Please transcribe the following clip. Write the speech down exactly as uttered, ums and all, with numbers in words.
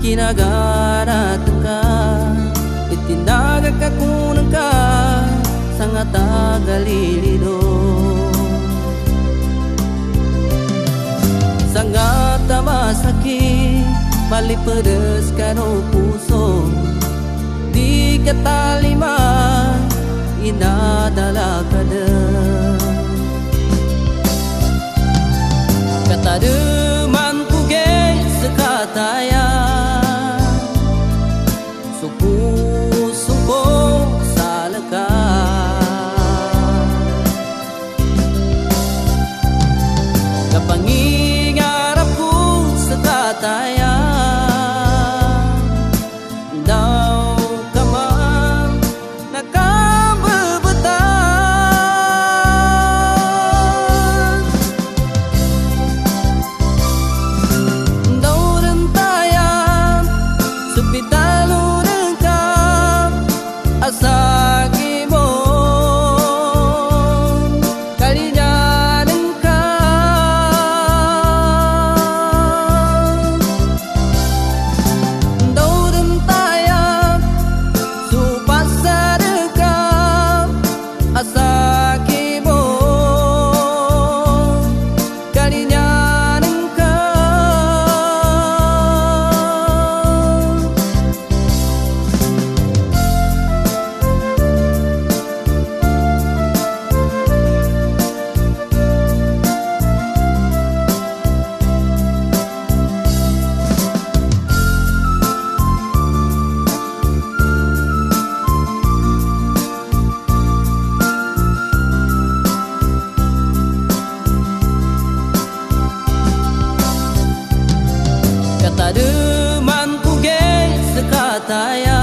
kinagara teka itinaga kakunang ka sangata galilido sangata masakit malipedes karo puso di katalima inadala kada kata deman kuge sekataya suku suku salaka kapangingarapku sekataya daw kamang nakabebetan daw rentayan supitalo rengkap asagi mo kalinya rengkap daw rentayan supasa rengkap asagi mo kalinya kata deman kuge sekataya